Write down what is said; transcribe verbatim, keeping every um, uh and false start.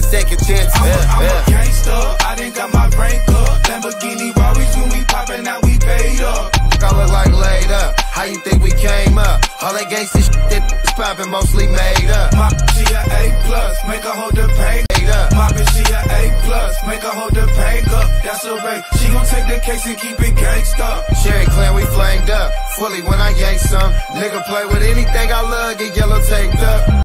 second chance. I'm, Yeah, a, I'm yeah. a gangster, I done got my rank up. Lamborghini Rarries when we poppin' out, we paid up. I look like laid up. How you think we came up? All that gangsta shit that is poppin' mostly made up. My she a A plus, make her hold the pain. My bitch she a A plus, make her hold the pain up. That's a rate. She gon' take the case and keep it gangsta. Cherry clan, we flamed up. Fully when I yank some. Nigga play with anything I love, get yellow taped up.